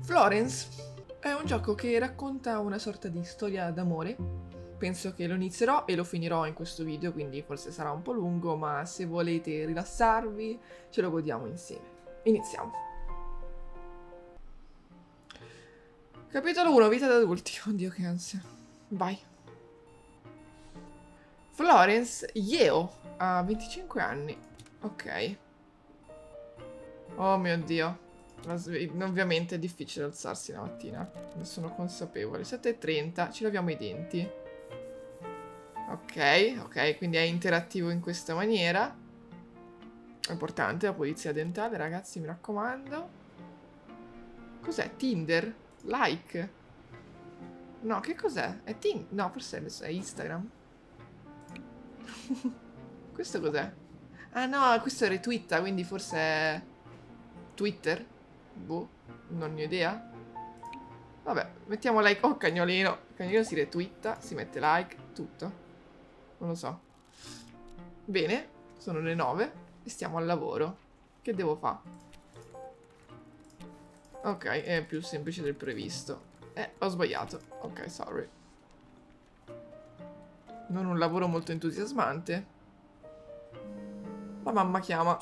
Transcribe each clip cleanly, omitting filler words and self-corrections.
Florence è un gioco che racconta una sorta di storia d'amore. Penso che lo inizierò e lo finirò in questo video, quindi forse sarà un po' lungo, ma se volete rilassarvi ce lo godiamo insieme. Iniziamo. Capitolo 1, vita da adulti. Oddio che ansia. Vai. Florence Yeo ha 25 anni. Ok. Oh mio Dio. Ovviamente è difficile alzarsi la mattina. Ne sono consapevole. 7:30, ci laviamo i denti. Ok, quindi è interattivo in questa maniera. È importante la pulizia dentale, ragazzi, mi raccomando. Cos'è? Tinder? Like? No, che cos'è? È Tinder? No, forse è Instagram. Questo cos'è? Ah no, questo è retweeta, quindi forse è Twitter? Boh, non ne ho idea. Vabbè, mettiamo like. Oh, cagnolino. Il cagnolino si retweeta, si mette like, tutto. Non lo so. Bene, sono le 9 e stiamo al lavoro. Che devo fare? Ok, è più semplice del previsto. Ho sbagliato. Ok, sorry. Non un lavoro molto entusiasmante. La mamma chiama.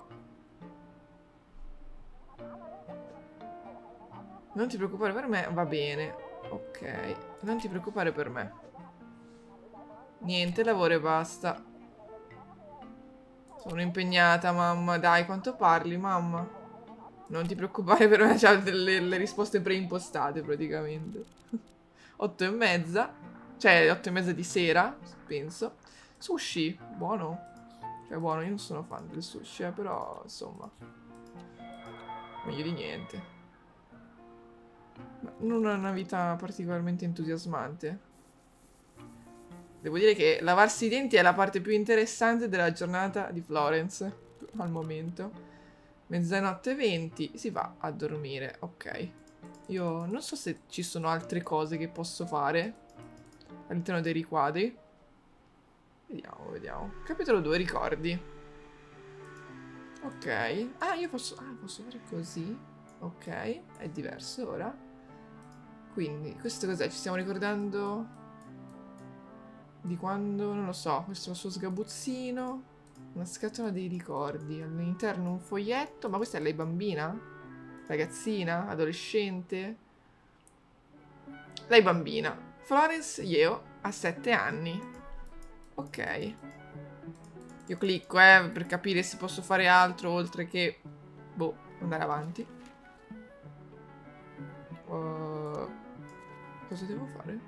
Non ti preoccupare per me, va bene. Ok, non ti preoccupare per me. Niente, lavoro e basta. Sono impegnata, mamma. Dai, quanto parli, mamma? Non ti preoccupare per me, c'ha le risposte preimpostate praticamente. 8:30. Cioè, 8:30 di sera, penso. Sushi, buono. Cioè, buono, io non sono fan del sushi, però, insomma. Meglio di niente. Ma non è una vita particolarmente entusiasmante. Devo dire che lavarsi i denti è la parte più interessante della giornata di Florence, al momento. 00:20, si va a dormire, ok. Io non so se ci sono altre cose che posso fare all'interno dei riquadri. Vediamo. Capitolo 2, ricordi. Ok. Ah, io posso fare così. Ok, è diverso ora. Quindi, questo cos'è? Ci stiamo ricordando di quando, non lo so, questo è il suo sgabuzzino, una scatola dei ricordi, all'interno un foglietto, ma questa è lei bambina? Ragazzina? Adolescente? Lei bambina. Florence Yeo ha 7 anni. Ok. Io clicco, per capire se posso fare altro oltre che, boh, andare avanti. Cosa devo fare?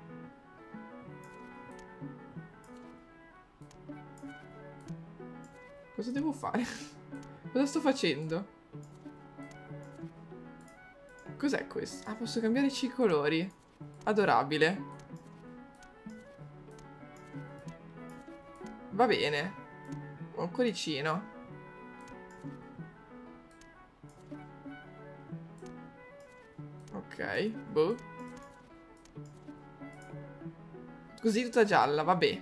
Cosa devo fare? Cosa sto facendo? Cos'è questo? Ah, posso cambiare i colori. Adorabile. Va bene. Ho un cuoricino. Ok, boh. Così tutta gialla, vabbè.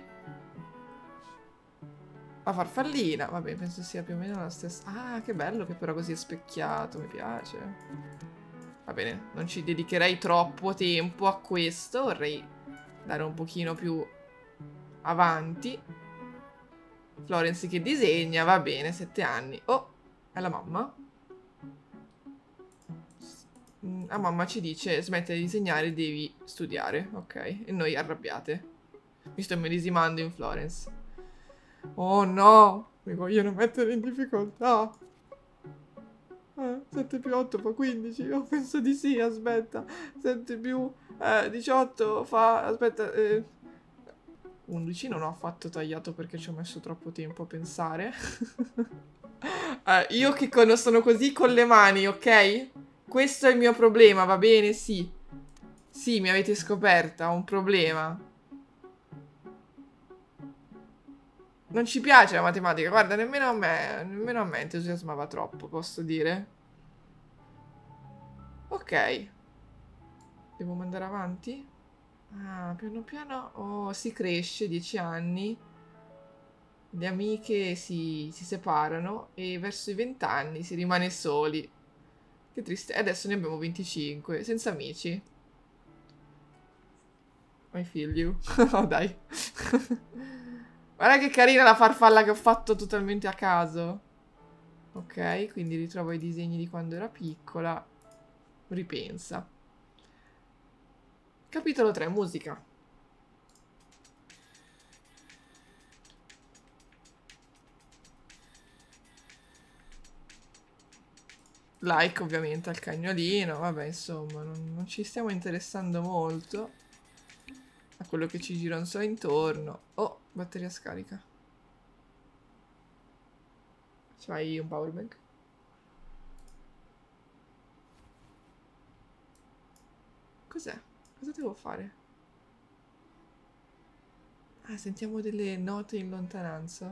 La farfallina, vabbè, penso sia più o meno la stessa. Ah, che bello che però così è specchiato, mi piace. Va bene, non ci dedicherei troppo tempo a questo, vorrei andare un pochino più avanti. Florence che disegna, va bene, 7 anni. Oh, è la mamma. La mamma ci dice, smette di disegnare, devi studiare, ok? E noi arrabbiate. Mi sto immedesimando in Florence. Oh no, mi vogliono mettere in difficoltà. 7 più 8 fa 15. Oh, penso di sì, aspetta. 7 più 18 fa... Aspetta, 11 non ho affatto tagliato perché ci ho messo troppo tempo a pensare. Io che sono così con le mani, ok? Questo è il mio problema, va bene? Sì. Sì, mi avete scoperta, ho un problema. Non ci piace la matematica, guarda, nemmeno a me entusiasmava troppo, posso dire. Ok. Devo mandare avanti? Ah, piano piano, oh, si cresce, 10 anni. Le amiche si separano e verso i 20 anni si rimane soli. Che triste. E adesso ne abbiamo 25. Senza amici. I feel you. Oh, dai. Guarda che carina la farfalla che ho fatto totalmente a caso. Ok, quindi ritrovo i disegni di quando era piccola. Ripensa. Capitolo 3, musica. Like ovviamente al cagnolino. Vabbè, insomma, non ci stiamo interessando molto a quello che ci gira un intorno. Oh, batteria scarica. C'hai un powerbank? Cos'è? Cosa devo fare? Ah, sentiamo delle note in lontananza.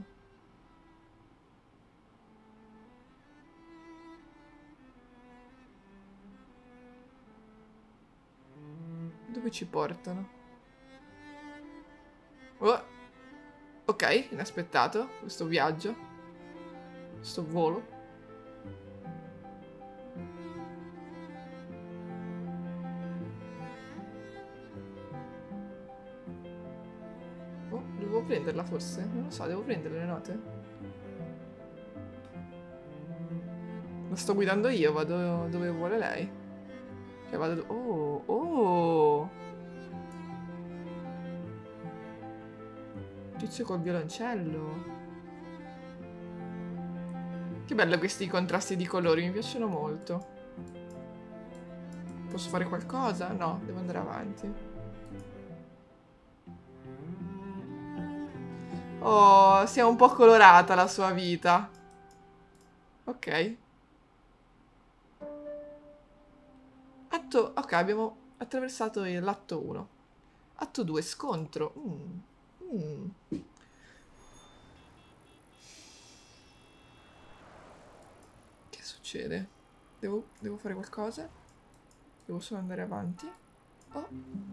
Dove ci portano? Oh. Ok, inaspettato questo viaggio. Questo volo. Oh, devo prenderla forse? Non lo so, devo prendere le note. La sto guidando io, vado dove vuole lei. Cioè vado... Oh, oh! Tizio col violoncello. Che bello questi contrasti di colori, mi piacciono molto. Posso fare qualcosa? No, devo andare avanti. Oh, si è un po' colorata la sua vita. Ok. Ok, abbiamo attraversato l'atto 1. Atto 2, scontro. Che succede? Devo fare qualcosa? Devo solo andare avanti? Oh.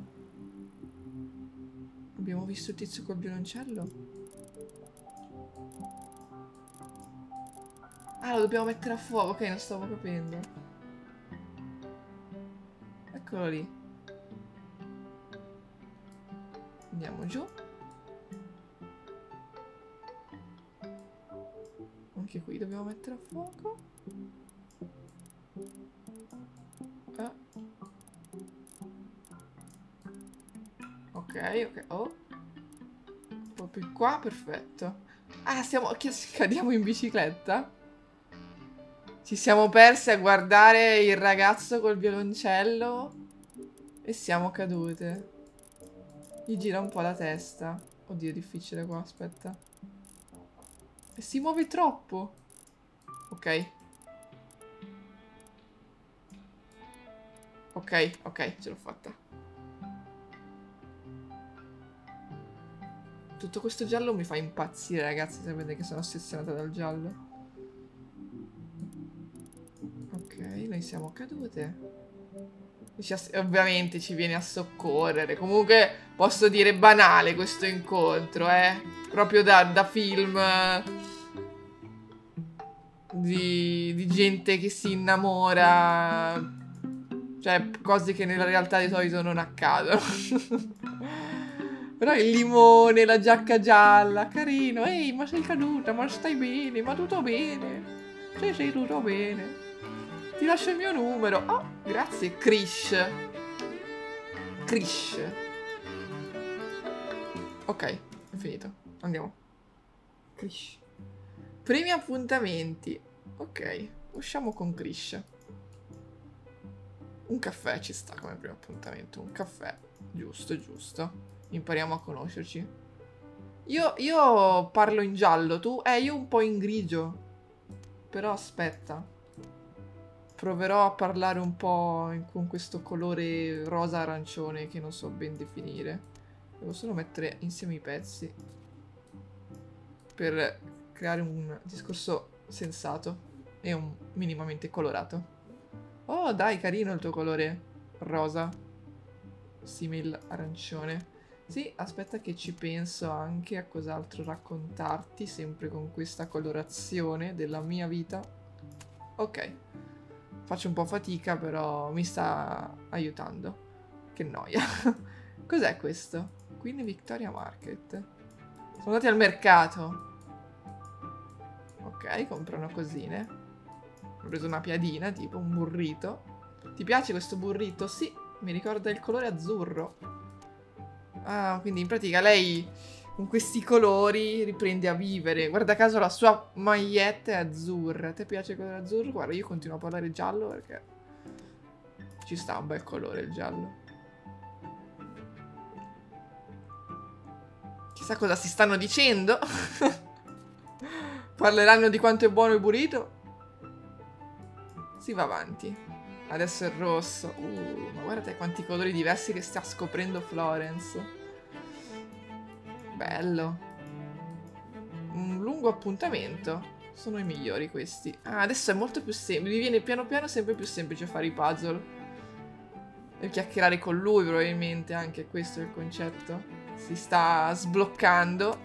Abbiamo visto il tizio col violoncello? Ah, lo dobbiamo mettere a fuoco. Ok, non stavo capendo. Eccolo lì. Andiamo giù. Anche qui dobbiamo mettere a fuoco. Ok, ok. Oh. Un po' più qua, perfetto. Ah, cadiamo in bicicletta? Ci siamo persi a guardare il ragazzo col violoncello e siamo cadute. Gli gira un po' la testa. Oddio, è difficile qua, aspetta. E si muove troppo. Ok. Ok, ok, ce l'ho fatta. Tutto questo giallo mi fa impazzire, ragazzi. Sapete che sono ossessionata dal giallo. Ok, noi siamo cadute. Ovviamente ci viene a soccorrere. Comunque posso dire banale questo incontro, proprio da film di gente che si innamora. Cioè, cose che nella realtà di solito non accadono. Però il limone, la giacca gialla, carino. Ehi, ma sei caduta, ma stai bene, ma tutto bene. Sì, tutto bene. Ti lascio il mio numero. Oh, grazie, Krish. Krish. Ok, è finito. Andiamo. Krish. Primi appuntamenti. Ok, usciamo con Krish. Un caffè ci sta come primo appuntamento. Un caffè. Giusto, giusto. Impariamo a conoscerci. Io parlo in giallo, tu? Io un po' in grigio. Però aspetta. Proverò a parlare un po' con questo colore rosa-arancione che non so ben definire. Devo solo mettere insieme i pezzi per creare un discorso sensato e minimamente colorato. Oh, dai, carino il tuo colore rosa. Simil arancione. Sì, aspetta che ci penso anche a cos'altro raccontarti, sempre con questa colorazione della mia vita. Ok. Faccio un po' fatica, però mi sta aiutando. Che noia. Cos'è questo? Queen Victoria Market. Sono andati al mercato. Ok, comprano cosine. Ho preso una piadina, tipo un burrito. Ti piace questo burrito? Sì, mi ricorda il colore azzurro. Ah, quindi in pratica lei con questi colori riprende a vivere. Guarda caso la sua maglietta è azzurra. A te piace il colore azzurro? Guarda, io continuo a parlare giallo perché ci sta un bel colore il giallo. Chissà cosa si stanno dicendo. Parleranno di quanto è buono il burrito. Si va avanti. Adesso è il rosso. Ma guardate quanti colori diversi che sta scoprendo Florence. Bello. Un lungo appuntamento. Sono i migliori questi. Ah, adesso è molto più semplice. Mi viene piano piano sempre più semplice fare i puzzle. E chiacchierare con lui probabilmente, anche questo è il concetto. Si sta sbloccando.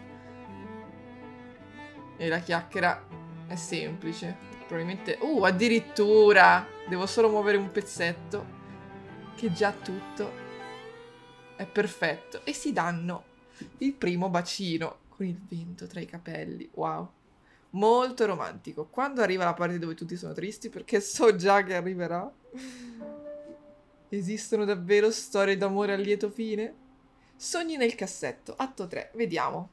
E la chiacchiera è semplice. Probabilmente... addirittura! Devo solo muovere un pezzetto. Che già tutto è perfetto. E si danno il primo bacino con il vento tra i capelli. Wow. Molto romantico. Quando arriva la parte dove tutti sono tristi, perché so già che arriverà. Esistono davvero storie d'amore a lieto fine? Sogni nel cassetto, atto 3. Vediamo.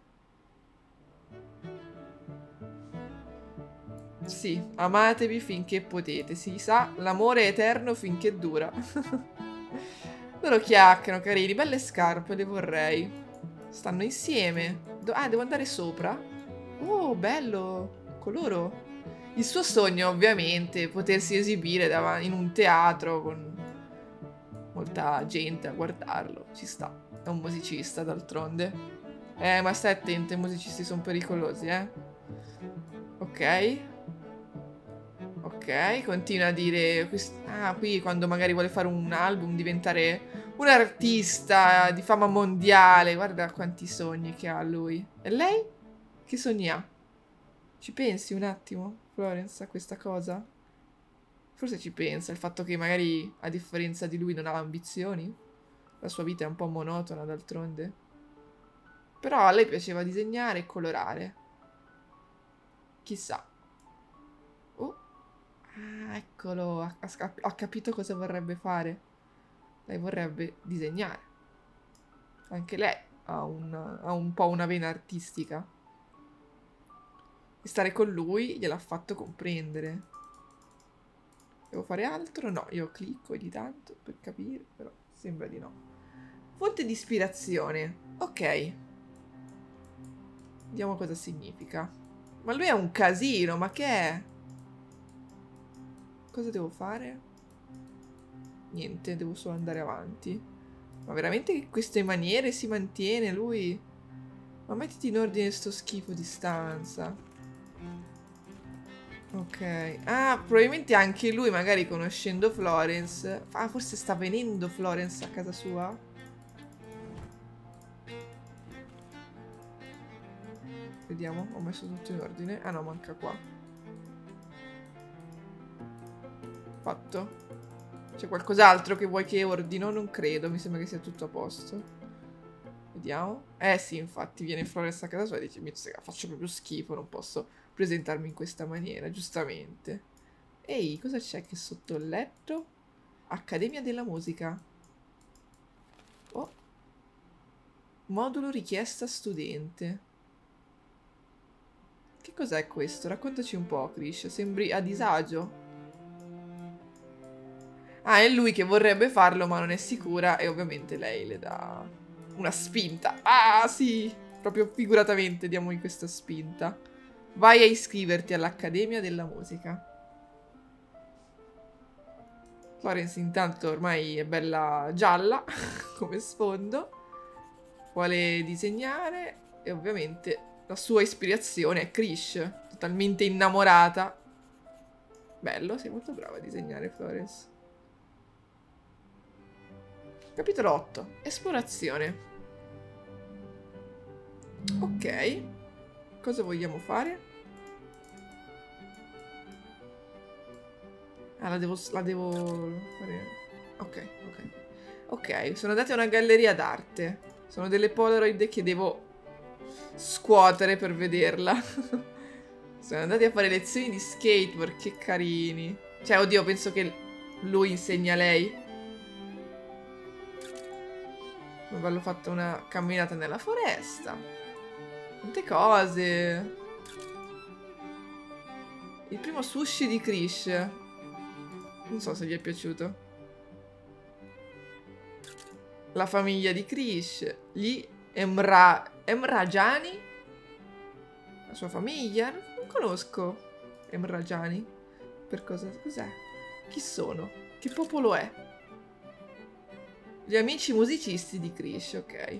Sì, amatevi finché potete. Si sa, l'amore è eterno finché dura. Loro chiacchierano, carini. Belle scarpe, le vorrei. Stanno insieme. Devo andare sopra? Oh, bello. Coloro. Il suo sogno, ovviamente, è potersi esibire in un teatro con molta gente a guardarlo. Ci sta. È un musicista, d'altronde. Ma stai attento, i musicisti sono pericolosi, eh. Ok. Ok, continua a dire... Ah, qui quando magari vuole fare un album, diventare un artista di fama mondiale. Guarda quanti sogni che ha lui. E lei? Che sogni ha? Ci pensi un attimo, Florence, a questa cosa? Forse ci pensa, il fatto che magari, a differenza di lui, non ha ambizioni. La sua vita è un po' monotona, d'altronde. Però a lei piaceva disegnare e colorare. Chissà. Oh. Ah, eccolo, ha capito cosa vorrebbe fare. Lei vorrebbe disegnare. Anche lei ha un po' una vena artistica. E stare con lui gliel'ha fatto comprendere. Devo fare altro? No, io clicco ogni tanto per capire, però sembra di no. Fonte di ispirazione. Ok. Vediamo cosa significa. Ma lui è un casino, ma che è? Cosa devo fare? Niente, devo solo andare avanti. Ma veramente che queste maniere si mantiene lui? Ma mettiti in ordine sto schifo di stanza. Ok. Ah, probabilmente anche lui, magari conoscendo Florence... Ah, forse sta venendo Florence a casa sua? Vediamo, ho messo tutto in ordine. Ah no, manca qua. Fatto. C'è qualcos'altro che vuoi che ordino? Non credo, mi sembra che sia tutto a posto. Vediamo. Eh sì, infatti, viene Florence a casa sua e dice, faccio proprio schifo, non posso presentarmi in questa maniera, giustamente. Ehi, cosa c'è che sotto il letto? Accademia della musica. Oh. Modulo richiesta studente. Che cos'è questo? Raccontaci un po', Krish. Sembri a disagio. Ah, è lui che vorrebbe farlo ma non è sicura e ovviamente lei le dà una spinta. Ah, sì! Proprio figuratamente diamogli questa spinta. Vai a iscriverti all'Accademia della Musica. Florence intanto ormai è bella gialla come sfondo. Vuole disegnare e ovviamente la sua ispirazione è Krish, totalmente innamorata. Bello, sei molto brava a disegnare, Florence. Capitolo 8. Esplorazione. Ok. Cosa vogliamo fare? Ah, la devo fare... Ok, ok. Ok, sono andati a una galleria d'arte. Sono delle Polaroid che devo scuotere per vederla. Sono andati a fare lezioni di skateboard, che carini. Cioè, oddio, penso che lui insegna a lei. Averlo fatto una camminata nella foresta. Tante cose. Il primo sushi di Krish. Non so se gli è piaciuto. La famiglia di Krish. Gli Emrajani. La sua famiglia. Non conosco Emrajani. Per cosa? Cos'è? Chi sono? Che popolo è? Gli amici musicisti di Krish, ok.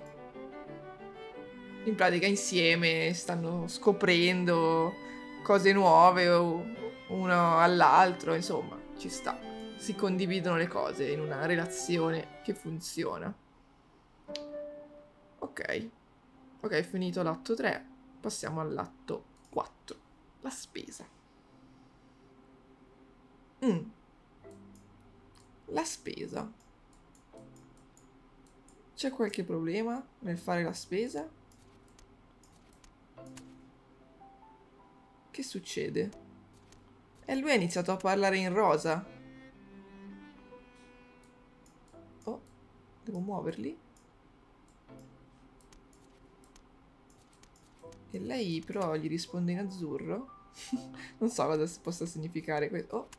In pratica insieme stanno scoprendo cose nuove uno all'altro, insomma, ci sta. Si condividono le cose in una relazione che funziona. Ok. Ok, è finito l'atto 3. Passiamo all'atto 4. La spesa. La spesa. C'è qualche problema nel fare la spesa? Che succede? E lui ha iniziato a parlare in rosa. Oh, devo muoverli? E lei però gli risponde in azzurro? Non so cosa possa significare questo. Oh.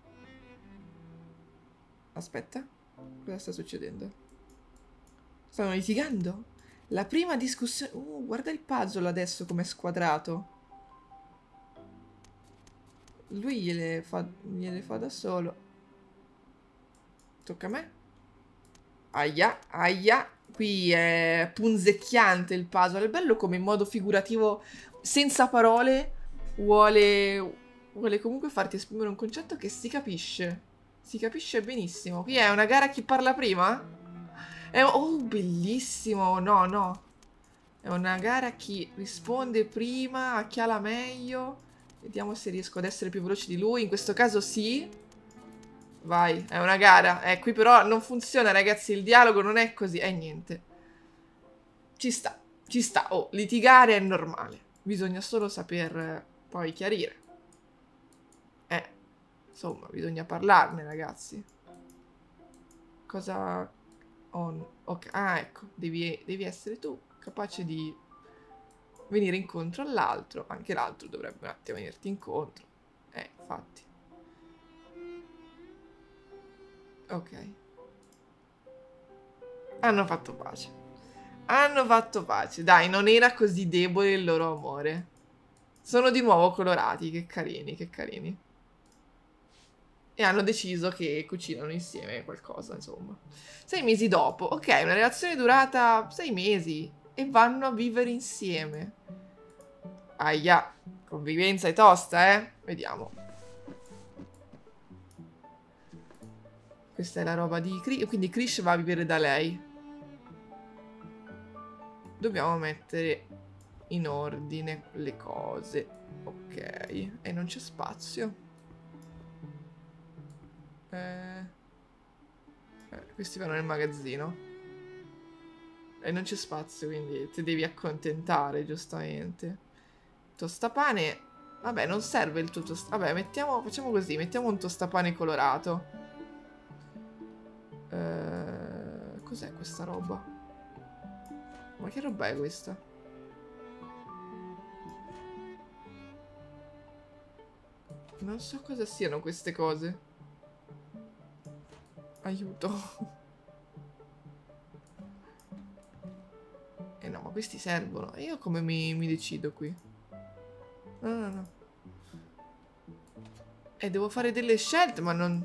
Aspetta. Cosa sta succedendo? Stanno litigando? La prima discussione... guarda il puzzle adesso com'è squadrato. Lui gliele fa da solo. Tocca a me. Aia, aia. Qui è punzecchiante il puzzle. È bello come in modo figurativo, senza parole, vuole comunque farti esprimere un concetto che si capisce. Si capisce benissimo. Qui è una gara a chi parla prima? Oh, bellissimo. No, no. È una gara a chi risponde prima, a chi ha la meglio. Vediamo se riesco ad essere più veloce di lui. In questo caso sì. Vai, è una gara. Qui però non funziona, ragazzi. Il dialogo non è così. Niente. Ci sta, ci sta. Oh, litigare è normale. Bisogna solo saper poi chiarire. Insomma, bisogna parlarne, ragazzi. Cosa... ok. Ah, ecco. Devi essere tu capace di venire incontro all'altro. Anche l'altro dovrebbe un attimo venirti incontro. Infatti. Ok. Hanno fatto pace. Hanno fatto pace. Dai, non era così debole il loro amore. Sono di nuovo colorati. Che carini, che carini. E hanno deciso che cucinano insieme qualcosa, insomma. 6 mesi dopo. Ok, una relazione durata 6 mesi. E vanno a vivere insieme. Aia. Convivenza è tosta, eh? Vediamo. Questa è la roba di Krish. Quindi Krish va a vivere da lei. Dobbiamo mettere in ordine le cose. Ok. E non c'è spazio. Questi vanno nel magazzino. E non c'è spazio, quindi ti devi accontentare, giustamente. Tostapane. Vabbè, non serve il tuo tostapane. Vabbè, facciamo così. Mettiamo un tostapane colorato. Cos'è questa roba? Ma che roba è questa? Non so cosa siano queste cose. Aiuto. No, ma questi servono. E io come mi decido qui? No. Devo fare delle scelte, ma non...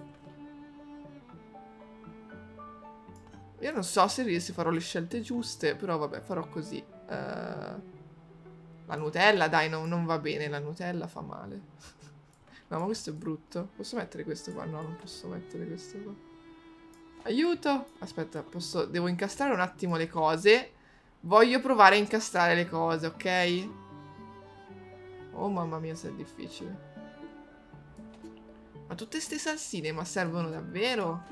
Io non so se farò le scelte giuste, però vabbè, farò così. La Nutella, dai, non va bene, la Nutella fa male. No, ma questo è brutto. Posso mettere questo qua? No, non posso mettere questo qua. Aiuto! Aspetta, devo incastrare un attimo le cose. Voglio provare a incastrare le cose, ok? Oh, mamma mia, se è difficile. Ma tutte ste salsine, ma servono davvero?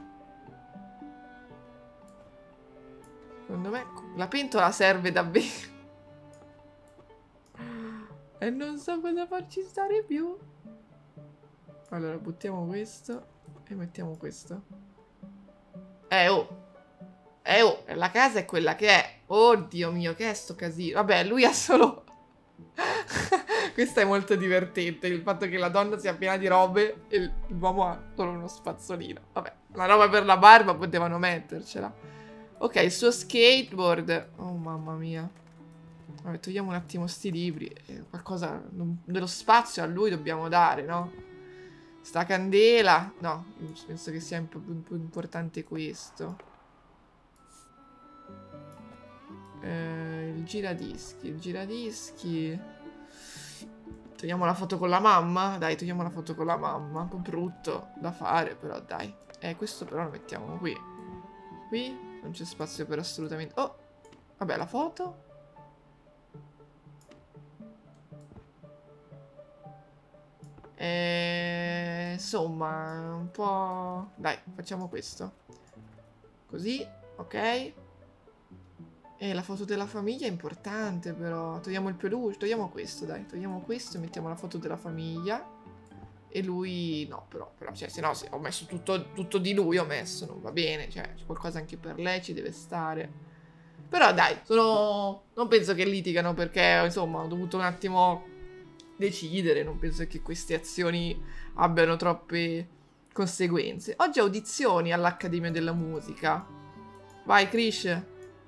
Secondo me la pentola serve davvero. E non so cosa farci stare più. Allora, buttiamo questo e mettiamo questo. Oh! Oh! La casa è quella che è. Oddio mio, che è sto casino? Vabbè, lui ha solo... Questo è molto divertente, il fatto che la donna sia piena di robe e l'uomo ha solo uno spazzolino. Vabbè, la roba per la barba potevano mettercela. Ok, il suo skateboard. Oh, mamma mia. Vabbè, togliamo un attimo sti libri. Qualcosa dello spazio a lui dobbiamo dare, no? Sta candela. No, penso che sia un po' più importante questo. Il giradischi. Il giradischi. Togliamo la foto con la mamma? Dai, togliamo la foto con la mamma. Un po' brutto da fare, però dai. Questo però lo mettiamo qui. Qui non c'è spazio per assolutamente... Oh! Vabbè, la foto. Insomma, un po'... Dai, facciamo questo. Così, ok. E la foto della famiglia è importante, però. Togliamo il peluche, togliamo questo, dai. Togliamo questo e mettiamo la foto della famiglia. E lui... No, però cioè, se no, ho messo tutto di lui, ho messo, non va bene. Cioè, c'è qualcosa anche per lei, ci deve stare. Però, dai, non penso che litigano perché, insomma, ho dovuto un attimo decidere. Non penso che queste azioni abbiano troppe conseguenze. Oggi audizioni all'Accademia della Musica. Vai, Krish.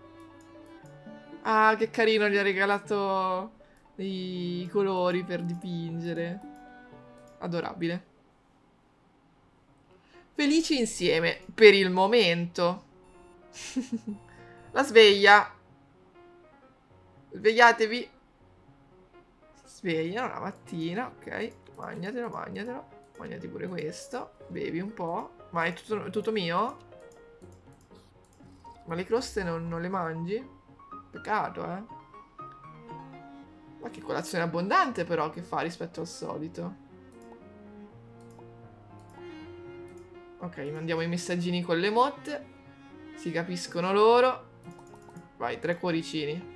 Ah, che carino, gli ha regalato i colori per dipingere. Adorabile. Felici insieme, per il momento. La sveglia. Svegliatevi. Si svegliano la mattina, ok. Magnatelo, magnatelo. Magnati pure questo. Bevi un po'. Ma è tutto mio? Ma le croste non le mangi? Peccato, eh. Ma che colazione abbondante però che fa rispetto al solito. Ok, mandiamo i messaggini con le motte. Si capiscono loro. Vai, 3 cuoricini.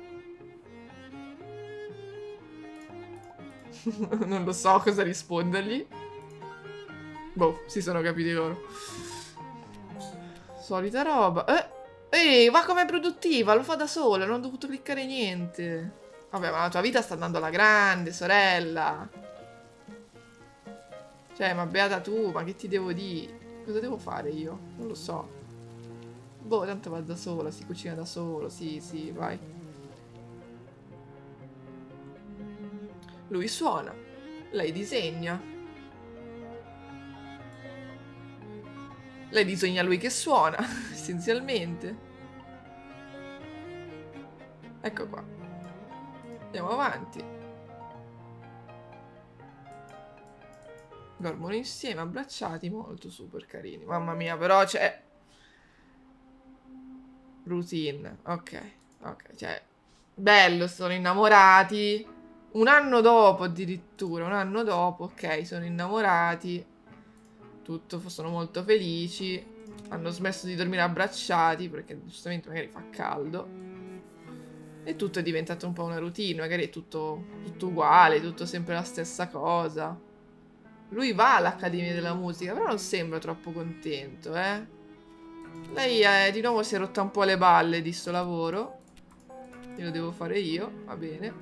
Non lo so cosa rispondergli. Boh, si sono capiti loro. Solita roba. Ehi, ma com'è produttiva? Lo fa da sola, non ho dovuto cliccare niente. Vabbè, ma la tua vita sta andando alla grande, sorella. Cioè, ma beata tu, ma che ti devo dire? Cosa devo fare io? Non lo so. Boh, tanto va da sola, si cucina da solo, sì, sì, vai. Lui suona, lei disegna. Lei disegna lui che suona, essenzialmente. Ecco qua. Andiamo avanti. Dormono insieme, abbracciati, molto super carini. Mamma mia, però c'è... Routine, ok, ok, cioè... Bello, sono innamorati. Un anno dopo addirittura, un anno dopo, ok, sono innamorati. Tutto, sono molto felici. Hanno smesso di dormire abbracciati perché giustamente magari fa caldo. E tutto è diventato un po' una routine, magari è tutto uguale, tutto sempre la stessa cosa. Lui va all'Accademia della Musica, però non sembra troppo contento, eh. Lei di nuovo si è rotta un po' le balle di sto lavoro. Lo devo fare io, va bene.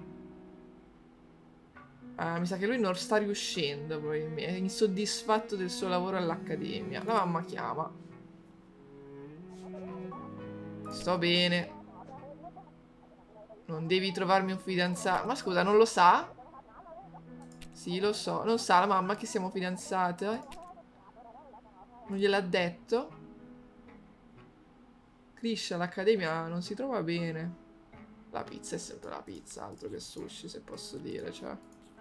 Mi sa che lui non sta riuscendo, probabilmente. È insoddisfatto del suo lavoro all'Accademia. La mamma chiama. Sto bene. Non devi trovarmi un fidanzato. Ma scusa, non lo sa? Sì, lo so. Non sa la mamma che siamo fidanzate? Non gliel'ha detto? Krish all'Accademia non si trova bene. La pizza è sempre la pizza, altro che sushi, se posso dire, cioè.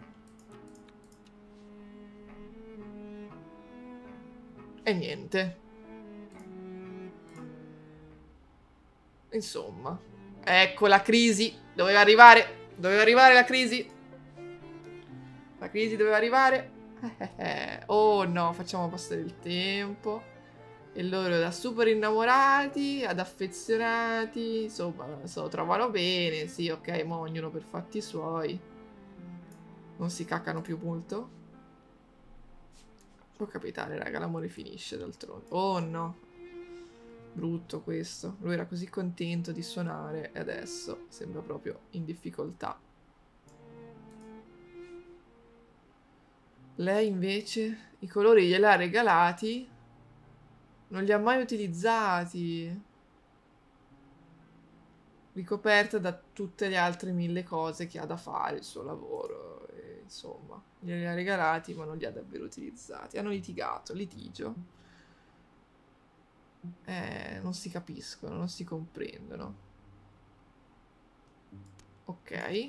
E niente. Insomma. Ecco la crisi. Doveva arrivare. Doveva arrivare la crisi. La crisi doveva arrivare. Oh no, facciamo passare il tempo. E loro da super innamorati ad affezionati, insomma, se lo trovano bene, sì, ok, ma ognuno per fatti suoi. Non si caccano più molto. Può capitare, raga, l'amore finisce d'altronde. Oh no. Brutto questo. Lui era così contento di suonare e adesso sembra proprio in difficoltà. Lei invece i colori glieli ha regalati, non li ha mai utilizzati. Ricoperta da tutte le altre 1000 cose che ha da fare, il suo lavoro, e, insomma, glieli ha regalati ma non li ha davvero utilizzati. Hanno litigato, litigio. Non si capiscono, non si comprendono. Ok.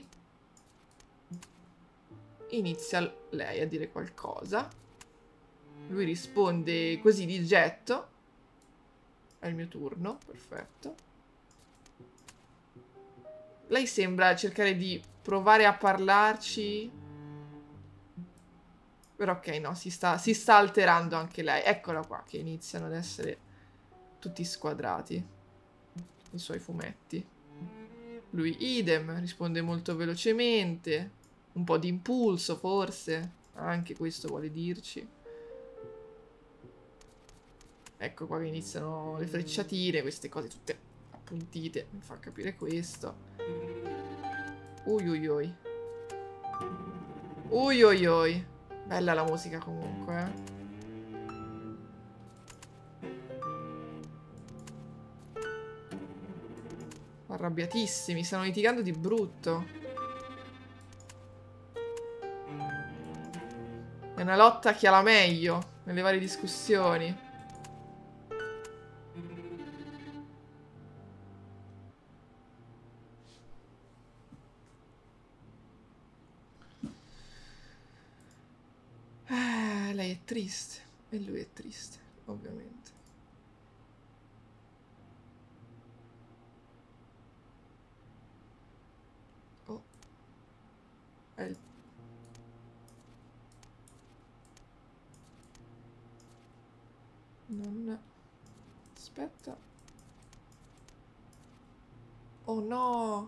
Inizia lei a dire qualcosa. Lui risponde così di getto. È il mio turno, perfetto. Lei sembra cercare di provare a parlarci. Però ok, no, si sta alterando anche lei. Eccola qua, che iniziano ad essere tutti squadrati. I suoi fumetti. Lui idem, risponde molto velocemente. Un po' di impulso, forse. Anche questo vuole dirci. Ecco qua che iniziano le frecciatine, queste cose tutte appuntite. Mi fa capire questo. Ui ui ui. Ui ui ui. Bella la musica comunque, eh. Arrabbiatissimi, stanno litigando di brutto. È una lotta a chi ha la meglio nelle varie discussioni. Lei è triste e lui è triste, ovviamente. Oh. È il... Non... Aspetta. Oh no!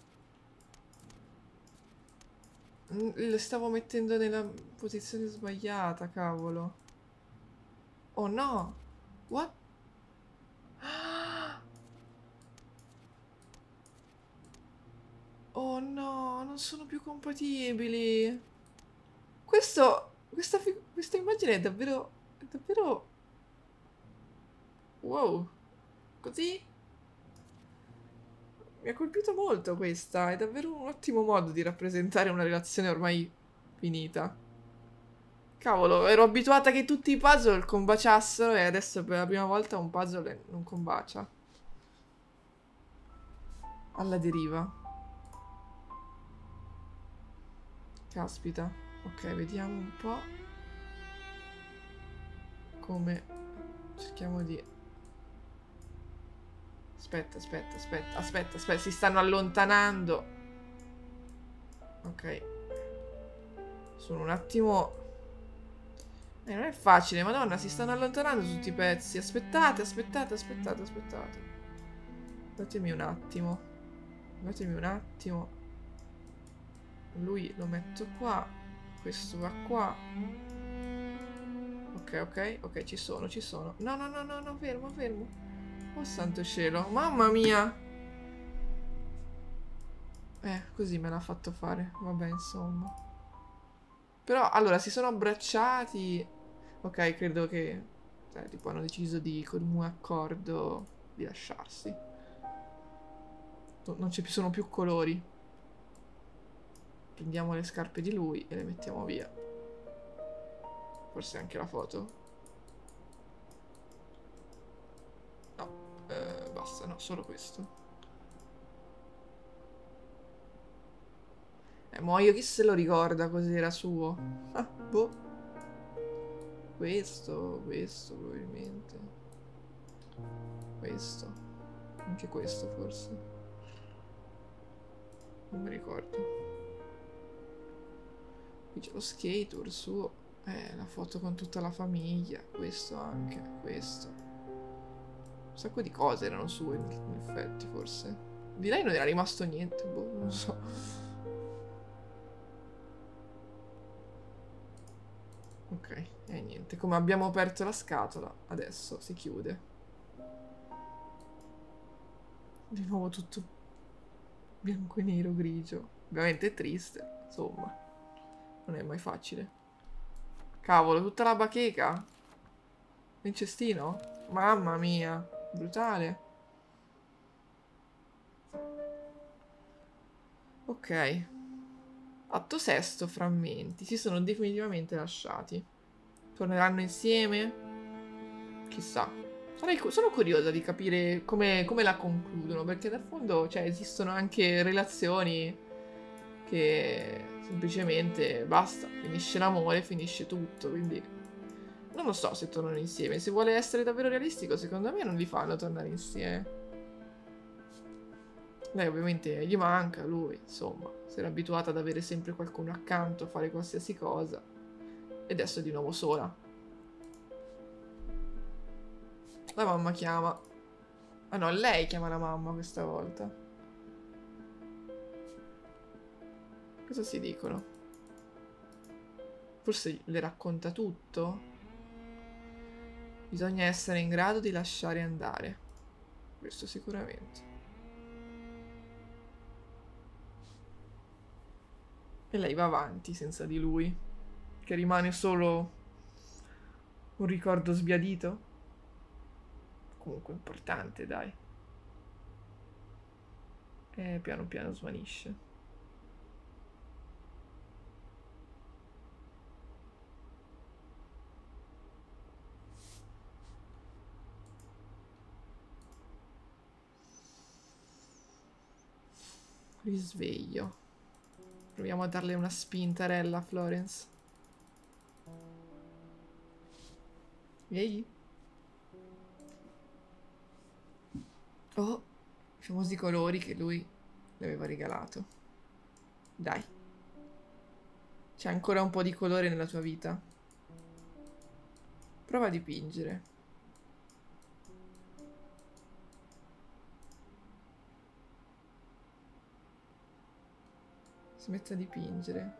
Le stavo mettendo nella posizione sbagliata, cavolo. Oh no! What? Oh no, non sono più compatibili. Questa immagine è davvero... È davvero... Wow. Così? Mi ha colpito molto questa. È davvero un ottimo modo di rappresentare una relazione ormai finita. Cavolo, ero abituata che tutti i puzzle combaciassero e adesso per la prima volta un puzzle non combacia. Alla deriva. Caspita. Ok, vediamo un po' come... Cerchiamo di... Aspetta, si stanno allontanando. Ok. Sono un attimo... non è facile, madonna, si stanno allontanando tutti i pezzi. Aspettate. Datemi un attimo. Lui lo metto qua. Questo va qua. Ok, ci sono. No, fermo. Oh santo cielo, mamma mia. Così me l'ha fatto fare. Vabbè, insomma. Però, allora, si sono abbracciati. Ok, credo che... tipo, hanno deciso di comune accordo di lasciarsi. Non ci sono più colori. Prendiamo le scarpe di lui e le mettiamo via. Forse anche la foto. No, basta, no, solo questo. Muoio, chi se lo ricorda cos'era suo? Ah, boh. Questo probabilmente. Questo. Anche questo forse. Non mi ricordo. Qui c'è lo skater suo. La foto con tutta la famiglia. Questo anche, questo. Un sacco di cose erano sue, in effetti, forse. Di lei non era rimasto niente, boh, non so. Ok, e niente. Come abbiamo aperto la scatola, adesso si chiude. Di nuovo tutto bianco e nero, grigio. Ovviamente è triste, insomma. Non è mai facile. Cavolo, tutta la bacheca? Nel cestino? Mamma mia, brutale. Ok. Atto sesto, frammenti. Si sono definitivamente lasciati. Torneranno insieme? Chissà. Sono curiosa di capire come la concludono, perché dal fondo, cioè, esistono anche relazioni che semplicemente basta, finisce l'amore, finisce tutto, quindi non lo so se tornano insieme. Se vuole essere davvero realistico, secondo me non li fanno tornare insieme. Lei ovviamente gli manca, lui, insomma, si era abituata ad avere sempre qualcuno accanto, a fare qualsiasi cosa. E adesso è di nuovo sola. La mamma chiama. Ah no, lei chiama la mamma questa volta. Cosa si dicono? Forse le racconta tutto? Bisogna essere in grado di lasciare andare. Questo sicuramente. E lei va avanti senza di lui. Che rimane solo un ricordo sbiadito. Comunque importante, dai. E piano piano svanisce. Risveglio. Proviamo a darle una spintarella a Florence. Ehi. Oh, i famosi colori che lui le aveva regalato. Dai. C'è ancora un po' di colore nella tua vita. Prova a dipingere. Si mette a dipingere.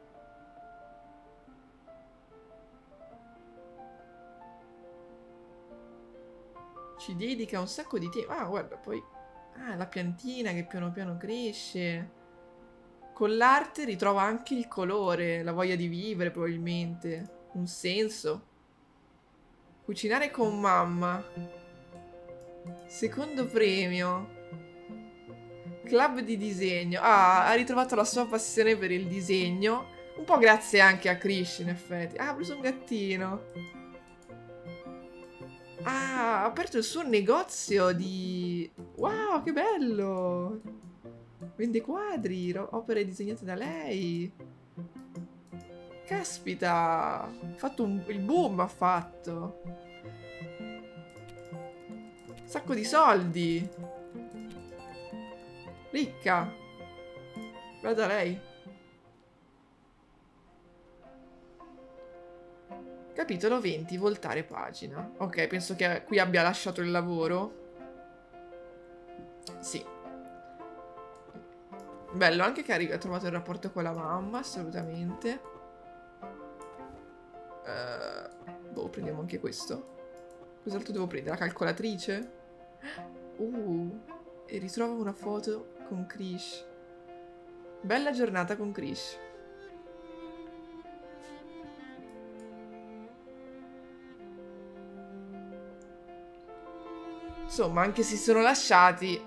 Ci dedica un sacco di tempo. Ah, guarda, poi... Ah, la piantina che piano piano cresce. Con l'arte ritrova anche il colore, la voglia di vivere, probabilmente. Un senso. Cucinare con mamma. Secondo premio. Club di disegno. Ah, ha ritrovato la sua passione per il disegno. Un po' grazie anche a Krish, in effetti. Ah, ha preso un gattino. Ah, ha aperto il suo negozio di... Wow, che bello! Vende quadri, opere disegnate da lei. Caspita! Ha fatto il boom, ha fatto. Un sacco di soldi. Ricca. Guarda lei. Capitolo 20, voltare pagina. Ok, penso che qui abbia lasciato il lavoro. Sì. Bello anche che ha trovato il rapporto con la mamma, assolutamente. Boh, prendiamo anche questo. Cos'altro devo prendere? La calcolatrice? E ritrova una foto con Krish. Bella giornata con Krish. Insomma, anche se si sono lasciati,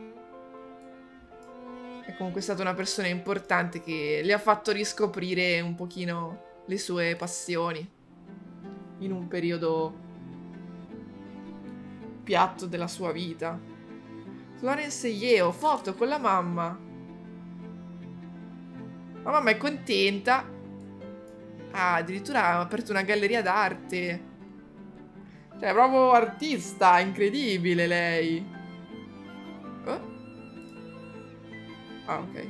è comunque stata una persona importante che le ha fatto riscoprire un pochino le sue passioni in un periodo piatto della sua vita. Florence e Yeo, foto con la mamma. La mamma è contenta. Ah, addirittura ha aperto una galleria d'arte. Cioè, è proprio artista, incredibile lei. Oh? Ah, ok.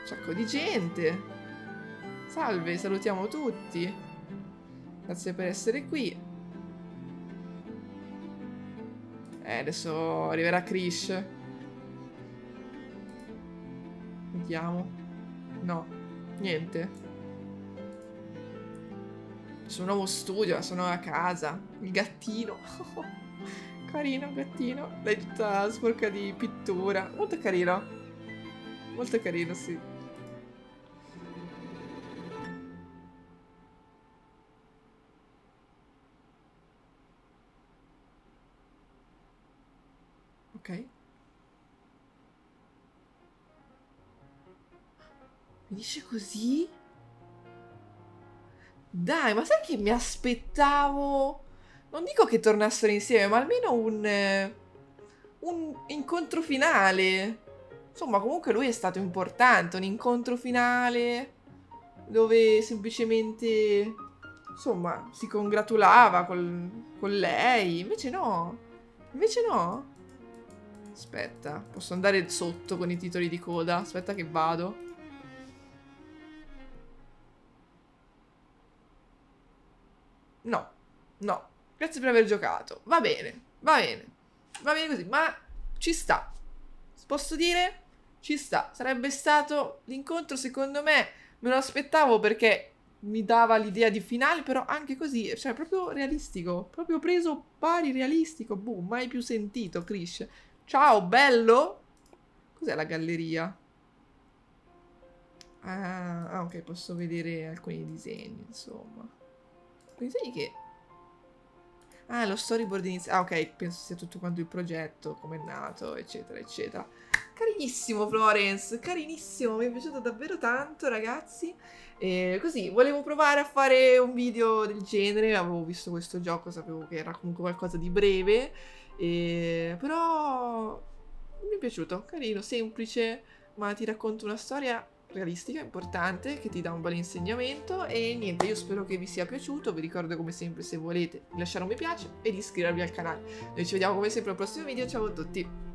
sacco di gente. Salve, salutiamo tutti. Grazie per essere qui. Adesso arriverà Krish. Vediamo. No, niente. C'è un nuovo studio, la sua nuova casa. Il gattino. Carino, gattino. Lei tutta sporca di pittura. Molto carino. Molto carino, sì. Ok. Mi dice così? Dai, ma sai che mi aspettavo? Non dico che tornassero insieme, ma almeno un incontro finale. Insomma, comunque lui è stato importante, un incontro finale dove semplicemente, insomma, si congratulava con lei. Invece no. Invece no. Aspetta, posso andare sotto con i titoli di coda. Aspetta che vado. No, no. Grazie per aver giocato. Va bene, va bene. Va bene così, ma ci sta. Posso dire? Ci sta. Sarebbe stato l'incontro, secondo me, me lo aspettavo perché mi dava l'idea di finale, però anche così, cioè proprio realistico. Proprio preso pari realistico. Boh, mai più sentito, Krish. Ciao, bello? Cos'è la galleria? Ah, ok, posso vedere alcuni disegni, insomma. Alcuni disegni che... Ah, lo storyboard iniziale. Ah, ok, penso sia tutto quanto il progetto, come è nato, eccetera, eccetera. Carinissimo, Florence, carinissimo, mi è piaciuto davvero tanto, ragazzi. E così, volevo provare a fare un video del genere, avevo visto questo gioco, sapevo che era comunque qualcosa di breve, però mi è piaciuto, carino, semplice, ma ti racconto una storia realistica, importante, che ti dà un bel insegnamento e niente, io spero che vi sia piaciuto, vi ricordo come sempre se volete di lasciare un mi piace e di iscrivervi al canale. Noi ci vediamo come sempre al prossimo video, ciao a tutti!